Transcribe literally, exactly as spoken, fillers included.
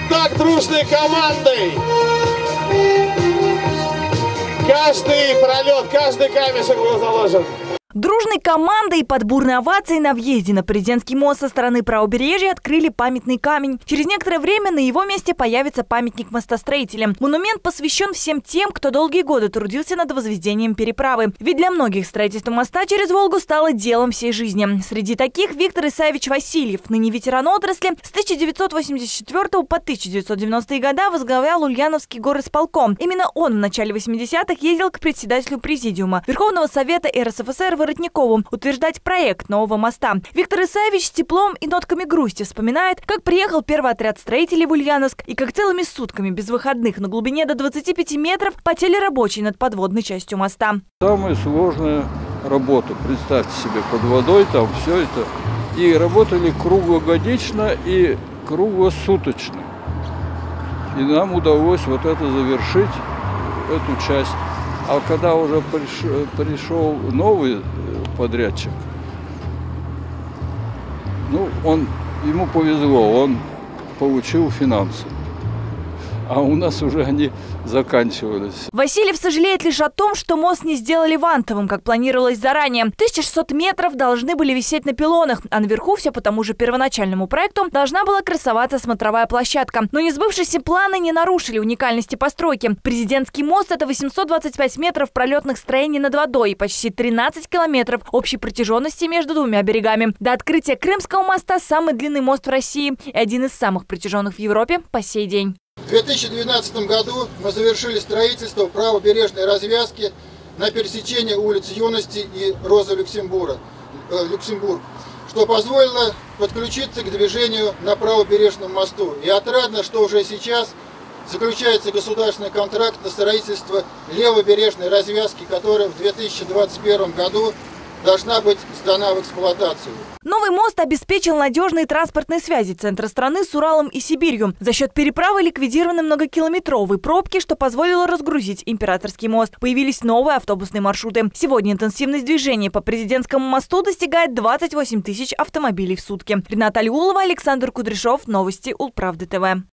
так дружной командой. Каждый пролет, каждый камешек был заложен. Дружной командой и под бурной овацией на въезде на Президентский мост со стороны правобережья открыли памятный камень. Через некоторое время на его месте появится памятник мостостроителям. Монумент посвящен всем тем, кто долгие годы трудился над возведением переправы. Ведь для многих строительство моста через Волгу стало делом всей жизни. Среди таких Виктор Исаевич Васильев, ныне ветеран отрасли, с тысяча девятьсот восемьдесят четвёртого по тысяча девятьсот девяностые годы возглавлял Ульяновский горисполком. Именно он в начале восьмидесятых ездил к председателю Президиума Верховного Совета эр эс эф эс эр Воротникову утверждать проект нового моста. Виктор Исаевич с теплом и нотками грусти вспоминает, как приехал первый отряд строителей в Ульяновск и как целыми сутками без выходных на глубине до двадцати пяти метров потели рабочие над подводной частью моста. Самая сложная работа, представьте себе, под водой там все это. И работали круглогодично и круглосуточно. И нам удалось вот это завершить, эту часть. А когда уже пришел, пришел новый подрядчик, ну, он, ему повезло, он получил финансы. А у нас уже они заканчивались. Васильев сожалеет лишь о том, что мост не сделали вантовым, как планировалось заранее. тысяча шестьсот метров должны были висеть на пилонах, а наверху все по тому же первоначальному проекту должна была красоваться смотровая площадка. Но несбывшиеся планы не нарушили уникальности постройки. Президентский мост – это восемьсот двадцать пять метров пролетных строений над водой и почти тринадцать километров общей протяженности между двумя берегами. До открытия Крымского моста самый длинный мост в России и один из самых протяженных в Европе по сей день. В две тысячи двенадцатом году мы завершили строительство правобережной развязки на пересечении улиц Юности и Роза Люксембурга, э, Люксембург, что позволило подключиться к движению на правобережном мосту. И отрадно, что уже сейчас заключается государственный контракт на строительство левобережной развязки, которая в две тысячи двадцать первом году должна быть сдана в эксплуатацию. Новый мост обеспечил надежные транспортные связи центра страны с Уралом и Сибирью. За счет переправы ликвидированы многокилометровые пробки, что позволило разгрузить Императорский мост. Появились новые автобусные маршруты. Сегодня интенсивность движения по Президентскому мосту достигает двадцати восьми тысяч автомобилей в сутки. Рената Алиулова, Александр Кудряшов. Новости Улправды ТВ.